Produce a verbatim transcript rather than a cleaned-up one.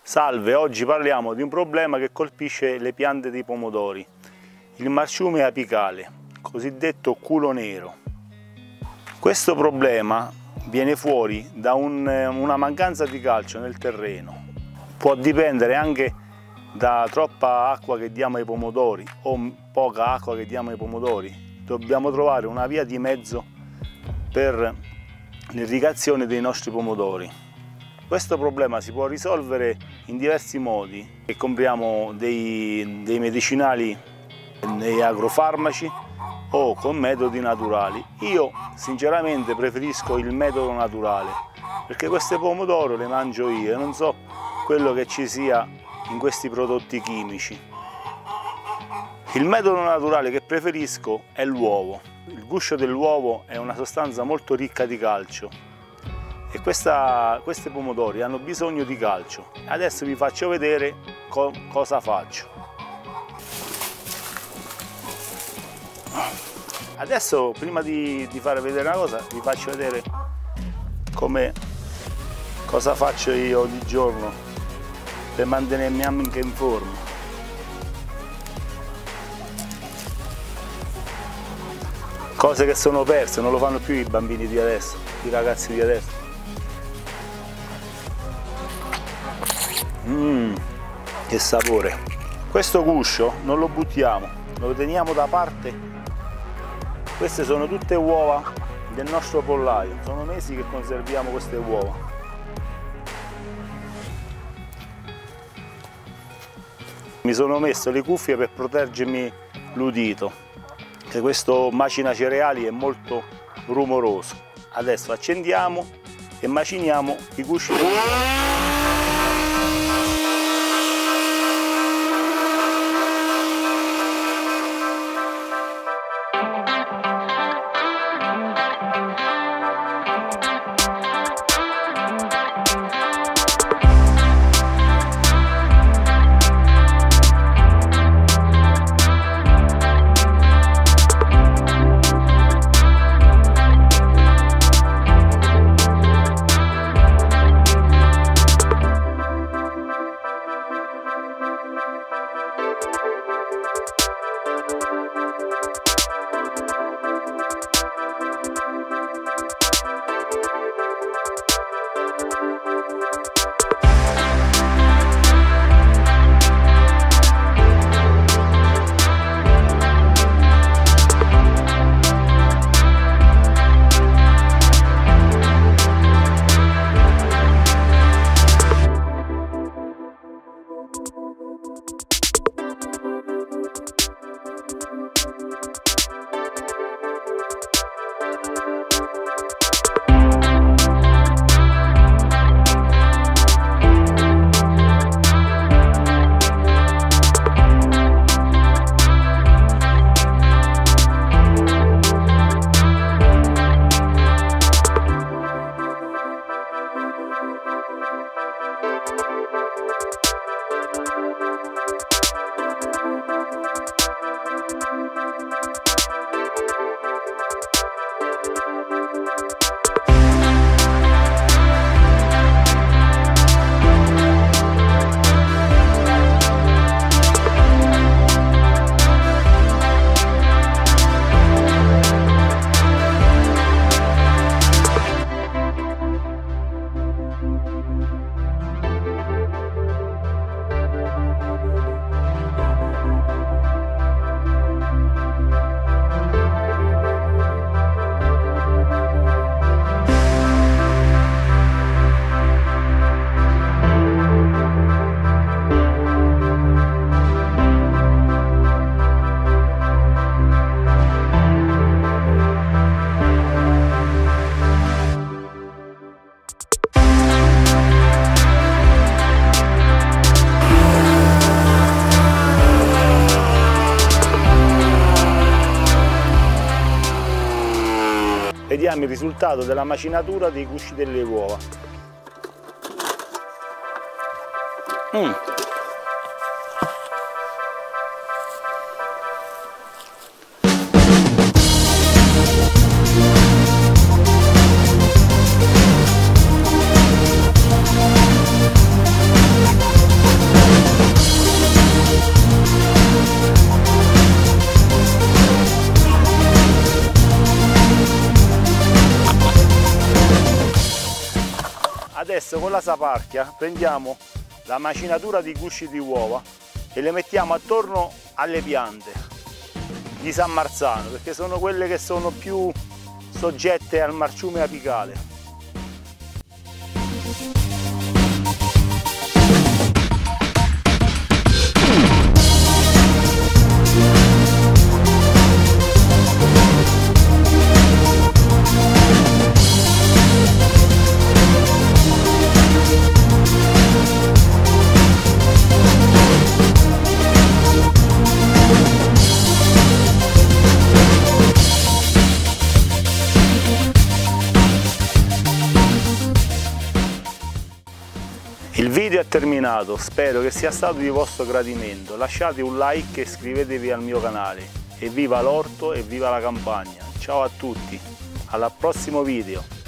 Salve, oggi parliamo di un problema che colpisce le piante dei pomodori, il marciume apicale, cosiddetto culo nero. Questo problema viene fuori da un, una mancanza di calcio nel terreno. Può dipendere anche da troppa acqua che diamo ai pomodori o poca acqua che diamo ai pomodori. Dobbiamo trovare una via di mezzo per l'irrigazione dei nostri pomodori. Questo problema si può risolvere in diversi modi, e compriamo dei, dei medicinali, dei agrofarmaci o con metodi naturali. Io sinceramente preferisco il metodo naturale, perché queste pomodoro le mangio io e non so quello che ci sia in questi prodotti chimici. Il metodo naturale che preferisco è l'uovo. Il guscio dell'uovo è una sostanza molto ricca di calcio e questa, questi pomodori hanno bisogno di calcio. Adesso vi faccio vedere co cosa faccio. Adesso, prima di, di fare vedere una cosa, vi faccio vedere come, cosa faccio io ogni giorno per mantenermi anche in forma. Cose che sono perse, non lo fanno più i bambini di adesso, i ragazzi di adesso. Mmm, che sapore! Questo guscio non lo buttiamo, lo teniamo da parte. Queste sono tutte uova del nostro pollaio, sono mesi che conserviamo queste uova. Mi sono messo le cuffie per proteggermi l'udito, che questo macina cereali è molto rumoroso. Adesso accendiamo e maciniamo i gusci. Vediamo il risultato della macinatura dei gusci delle uova. Mm. Adesso con la saparchia prendiamo la macinatura di gusci di uova e le mettiamo attorno alle piante di San Marzano, perché sono quelle che sono più soggette al marciume apicale. Il video è terminato, spero che sia stato di vostro gradimento. Lasciate un like e iscrivetevi al mio canale. E viva l'orto e viva la campagna! Ciao a tutti, al prossimo video!